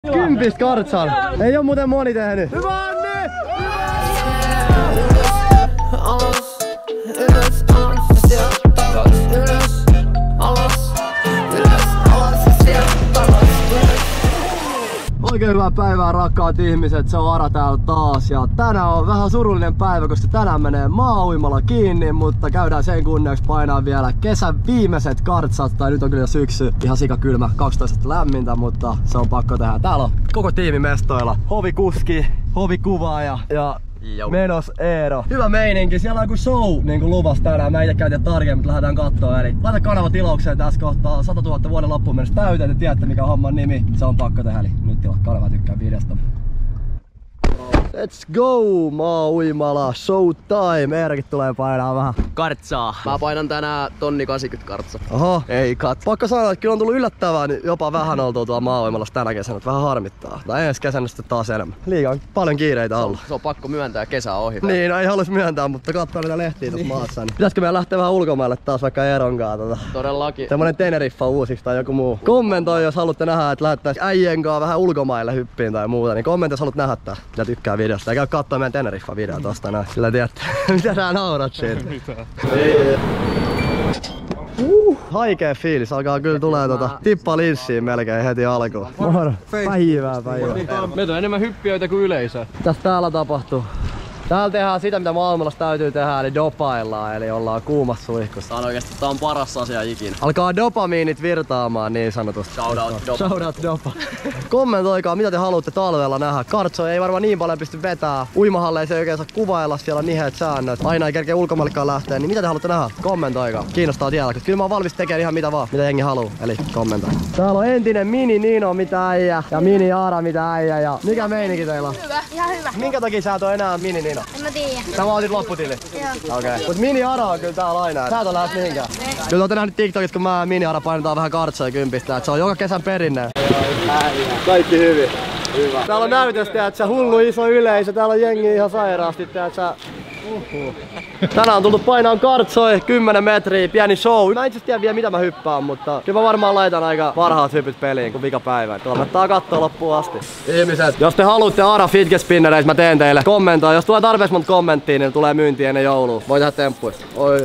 10 kartsan. Ei oo muuten moni tehnyt. Hyvä Anni! Oikein hyvää päivää rakkaat ihmiset, se on Ara täällä taas ja tänään on vähän surullinen päivä, koska tänään menee maa-uimala kiinni, mutta käydään sen kunniaksi painaa vielä kesän viimeiset kartsat, tai nyt on kyllä syksy, ihan sikakylmä, 12 lämmintä, mutta se on pakko tehdä. Täällä on koko tiimi mestoilla, hovikuski, hovikuvaaja ja menos Eero. Hyvä meininki, siellä on joku show niin kuin luvas tänään. Mä ite käytin tarkemmin, mutta lähdetään kattoo. Eli laita kanava tilaukseen tässä kohtaa 100 000 vuoden loppuun mennessä täyteen. Te tiedätte mikä on homman nimi. Se on pakko tehdä, eli nyt tilaa kanava, tykkää videosta. Let's go! Maa-uimala, showtime! Eerokin tulee painaa vähän kartsaa. Mä painan tänään 1,80 kartsa. Oho, ei kat. Pakko sanoa, että kyllä on tullut yllättävää, niin jopa vähän oltua tuolla maa-uimalassa tänä kesänä. Vähän harmittaa. Tai ensi kesänä sitten taas enemmän. Liikaa paljon kiireitä alla. Se on pakko myöntää, kesä on ohi. Niin, no ei halus myöntää, mutta katsoo niitä lehtiä tuossa maassa. Niin. Pitäisikö meidän lähteä vähän ulkomaille taas vaikka Eeronkaan Todellakin. Semmonen Teneriffa uusiksi tai joku muu. Kommentoi, jos haluatte nähdä, että lähettäis äijien kanssa vähän ulkomaille hyppiin tai muuta. Niin kommentoi, jos haluat nähdä tää. Mitä tykkää videosta. Ja käy kattoo meidän Teneriffa-video tosta näin. Sillä tiedätte, mitä nää naurat siitä. Haikea fiilis, alkaa kyllä tulee tippa linssiin melkein heti alkuun. Moro. Päivää. Meitä on enemmän hyppiöitä kuin yleisö. Mitäs täällä tapahtuu? Täällä tehdään sitä mitä maailmassa täytyy tehdä, eli dopaillaan, eli ollaan kuumassa suihkussa. Tää on paras asia ikinä. Alkaa dopamiinit virtaamaan niin sanotusti. Shoutout dopa. Kommentoikaa mitä te haluatte talvella nähdä. Kartsoja ei varmaan niin paljon pysty vetää. Uimahalleissa ei oikein saa kuvailla, siellä on niheet säännöt. Aina ei kerkeä ulkomaillekaan lähteä, niin mitä te haluatte nähdä? Kommentoikaa. Kiinnostaa tiedä, koska kyllä mä oon valmis tekemään ihan mitä vaan, mitä jengi haluu. Eli kommentoi. Täällä on entinen Mini Nino mitä äijä ja Mini Ara mitä äijä ja mikä meininki teillä on? Hyvä, ihan hyvä. Minkä takia sä et oo enää Mini Nino? En mä tiedä. Sä vaan otit lopputili? Joo. Okei. Mut Mini Ara on kyllä täällä aina. Sä et oo lähes mihinkään. Kyllä ootte nähnyt TikTokissa kun mä ja Mini Ara painetaan vähän kartsoja kympistä. Et se on joka kesän perinne. Kaikki hyvin. Hyvä. Täällä on näytöstä, että sä hullu iso yleisö. Täällä on jengi ihan sairaasti, että sä... Tänään on tultu painaan kartsoi 10 metriä, pieni show. Mä itse tiedä vielä mitä mä hyppään, mutta kyllä mä varmaan laitan aika parhaat hypyt peliin kuin vikapäivä. Kannattaa katsoa loppuun asti. Ihmiset, jos te haluatte Ara Fitget-spinnereitä, mä teen teille. Kommentoi, jos tulee tarpeeksi monta kommenttia, niin tulee myyntiin ennen joulua. Voi tehdä temppuja. Oi.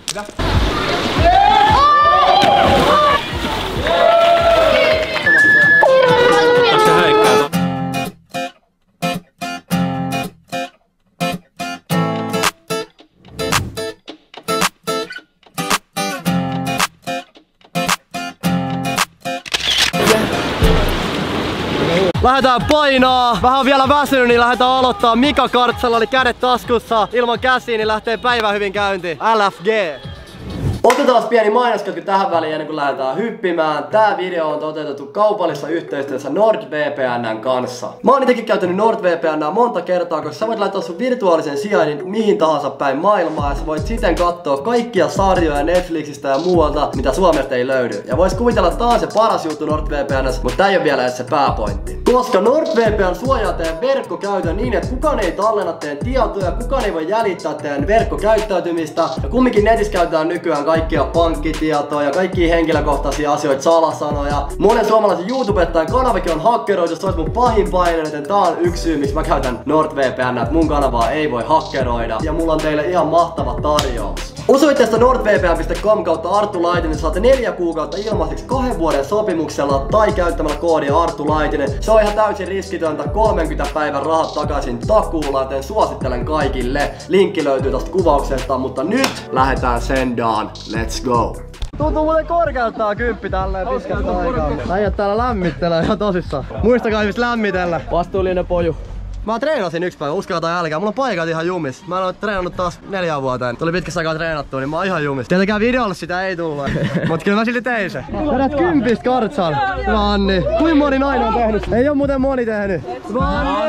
Lähdetään painaa. Vähän on vielä väsynyt, niin lähdetään aloittaa. Mika kartsalla oli kädet taskussa. Ilman käsiä, niin lähtee päivä hyvin käyntiin. LFG. Otetaan pieni mainoskatku tähän väliin ennen kuin lähdetään hyppimään. Tää video on toteutettu kaupallisessa yhteistyössä NordVPN:n kanssa. Mä oon itekin käyttänyt NordVPN:ää monta kertaa, koska sä voit laittaa sun virtuaalisen sijainnin mihin tahansa päin maailmaa. Ja sä voit siten katsoa kaikkia sarjoja Netflixistä ja muualta, mitä Suomesta ei löydy. Ja vois kuvitella, että tää on se paras juttu NordVPN:ssä, mutta tää ei oo vielä edes se pääpointti. Koska NordVPN suojaa teidän verkkokäytön niin, että kukaan ei tallenna teidän tietoja, kukaan ei voi jäljittää teidän verkkokäyttäytymistä. Ja kumminkin netissä käytetään nykyään kaikkia pankkitietoja, kaikkia henkilökohtaisia asioita, salasanoja. Monen suomalaisen YouTubettajan kanavakin on hakkeroitu, se olisi mun pahin paine, joten tää on yksi syy, miksi mä käytän NordVPN, että mun kanavaa ei voi hakkeroida. Ja mulla on teille ihan mahtava tarjous. Osoitteesta nordvpn.com kautta Arttu Laitinen saatte 4 kuukautta ilmaiseksi 2 vuoden sopimuksella tai käyttämällä koodia Arttu Laitinen. Se on ihan täysin riskitöntä, 30 päivän rahat takaisin takuulla, joten suosittelen kaikille. Linkki löytyy tosta kuvauksesta, mutta nyt lähdetään sendaan. Let's go! Tuntuu muuten korkealtaa kymppi tälleen piskältä aikaa. Äijät täällä lämmittelee ihan tosissaan. Muistakaa ihmiset lämmitellä. Vastuullinen poju. Mä treenasin yksi päivä, uskokaa tai älkää. Mulla on paikat ihan jumis. Mä en oo treenannut taas 4 vuoteen. Tuli pitkässä aikaa treenattua, niin mä oon ihan jumis. Tietenkään videolle sitä ei tullut. Mut kyllä mä silti tein se. Vedät 10 kartsan. Hyvä Anni. Kuinka moni nainen on tehnyt? Ei oo muuten moni tehnyt. Hyvä Anni!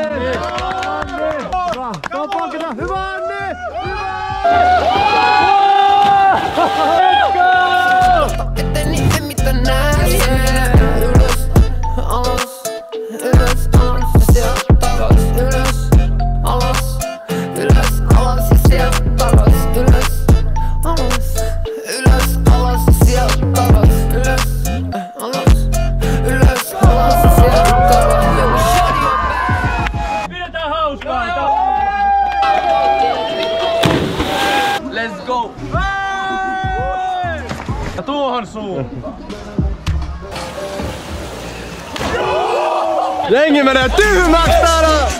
Hyvä Anni! Let's go! osuu. Jengi menee tyhmäks tänään!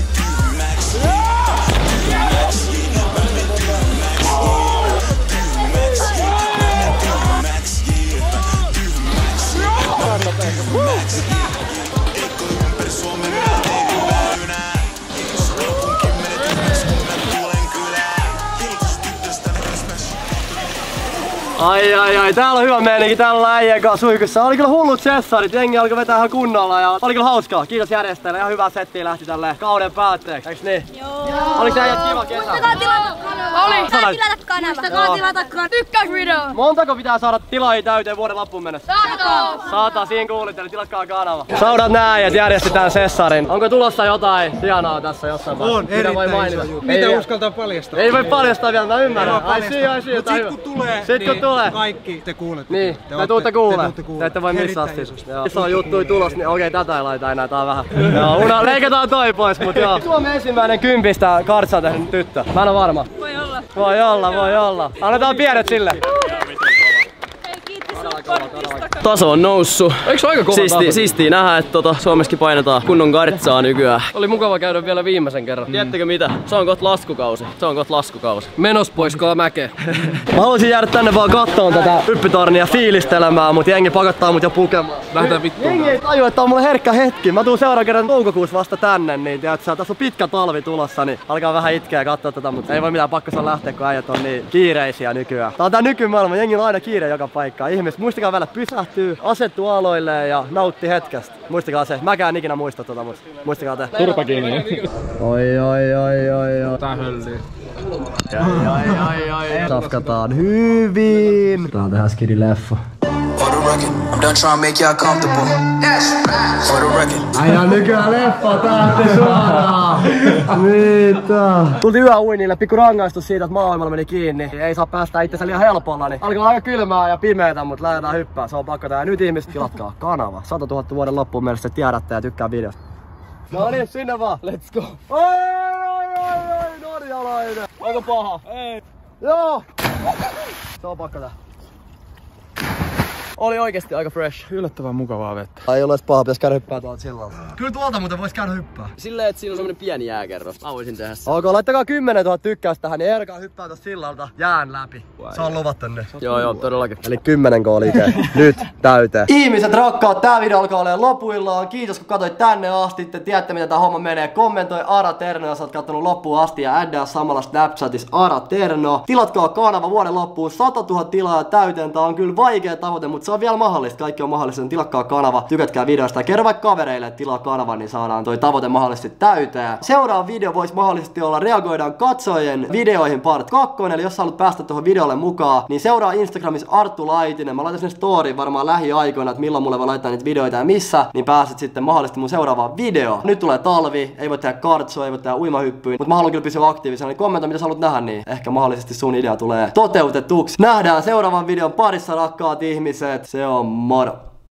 Ai, täällä on hyvä meininki, täällä on äijän kanssa suihkussa. Oli kyllä hullut sessarit, jengi alkoi vetää ihan kunnolla ja oli kyllä hauskaa. Kiitos järjestäjille, ihan hyvää settiä lähti tälle kauden päätteeksi, eiks niin? Joo. Oliks äijät kiva kesä? Muistakaa tilata kanava. Oli. Tilata kanava. Muistakaa tilata kanava. Tykkäysvideo. Montako pitää saada tilaajia täyteen vuoden loppuun mennessä? 100, siinä kuulitte, eli tilatkaa kanava. Saudat nää äijät järjesti tän sessarin. Onko tulossa jotain hienoa tässä jossain vaiheessa? On, erittäin iso juttu. Mitä uskaltaa paljastaa? Ei voi paljastaa vielä, mä ymmärrän. Ai see, mut sit kun tulee, tulee. Kaikki te kuulette. Niin, te tuutte kuulee. Te ette voi missaa siis. Iso juttui tulos, niin okei, tätä ei laita enää, tää on vähän. Joo, leikataan toi pois, mut joo. Suomen ensimmäinen kympistä kartsaa tehnyt tyttö. Mä en oo varma. Voi olla. Annetaan pienet sille. Taso on noussut. Eikö aika kova Siistii nähdä, että Suomessakin painetaan kunnon kartsaa nykyään. Oli mukava käydä vielä viimeisen kerran. Tiedättekö mitä? Se on kohta laskukausi. Menos poiskaa mäkeä. Mä haluaisin jäädä tänne vaan kattoon tätä hyppytornia fiilistelemään, mut jengi pakottaa mut jo pukemaan. Lähdetään vittuun. Jengi ei tajua, että on mulle herkkä hetki. Mä tuun seuraavan kerran toukokuussa vasta tänne, niin tiedätkö, tässä on pitkä talvi tulossa, niin alkaa vähän itkeä ja katsoa tätä, mutta ei voi mitään pakko saa lähteä, kun äijät on niin kiireisiä nykyään. Tää on tää nykymaailma, jengi on aina kiire joka paikkaan. Ihmiset, muistakaa välillä pysähtyy, asettuu aloilleen ja nautti hetkestä. Muistakaa se. Mäkään ikinä muista tota, mutta muistakaa te. Turpa kiinni. Oi. Tää hölli. Ai. Safkataan hyvin. Tää on tähän skidi-leffa. For the record, I'm done trying to make y'all comfortable. For the record. Aina nykyään leffa tähti suoraan. Mitä? Tultiin yöuinille, pikku rangaistus siitä, että maailmalla meni kiinni. Ei saa päästä itsensä liian helpolla, niin alkaa aika kylmää ja pimeetä, mutta lähdetään hyppää. Se on pakko tehdä. Nyt ihmiset tilatkaa kanava. 100 000 vuoden loppuun mennessä tiedätte ja tykkää videosta. No niin, sinne vaan. Let's go. Oi, norjalainen. Onko paha? Ei. Joo. Se on pakko tehdä. Oli oikeesti aika fresh. Yllättävän mukavaa vettä. Ei ole edes paha, pitäis käydä hyppää tuolta sillalta. Kyllä tuolta muuten vois käydä hyppää. Silleen, että siinä on semmonen pieni jääkerros. Mä voisin tehdä sen. Ok, laittakaa 10 000 tykkäystä tähän, niin erkaa hyppää tuosta sillalta jään läpi. Se on luvattu nyt. Joo, todellakin. Eli 10 liike. Nyt täyteen. Ihmiset rakkaat, tää video alkaa olemaan lopuillaan. Kiitos kun katsoit tänne asti. Te tiedätte mitä tää homma menee. Kommentoi Ara Terno, jos oot kattonut loppuun asti ja addaa samalla Snapchatissa Ara Terno. Tilatkaa kanava vuoden loppuun. 100 000 tilaa täyteen. Tää on kyllä vaikea tavoite, mutta se on vielä mahdollista. Kaikki on mahdollista. Tilakkaa kanava, tykätkää videosta ja kerro vaikka kavereille, että tilaa kanavan, niin saadaan toi tavoite mahdollisesti täyteen. Seuraava video voisi mahdollisesti olla reagoidaan katsojien videoihin part 2, eli jos haluat päästä tuohon videolle mukaan, niin seuraa Instagramissa Arttu Laitinen. Mä laitan sinne storyin varmaan lähiaikoina, että milloin mulle voi laittaa niitä videoita ja missä, niin pääset sitten mahdollisesti mun seuraavaan videoon. Nyt tulee talvi, ei voi tehdä kartsoa, ei voi tehdä uimahyppyä, mutta mä haluan kyllä pysyä aktiivisena, niin kommentoi mitä sä haluat nähdä, niin ehkä mahdollisesti sun idea tulee toteutetuksi. Nähdään seuraavan videon parissa, rakkaat ihmiset. Se on moro!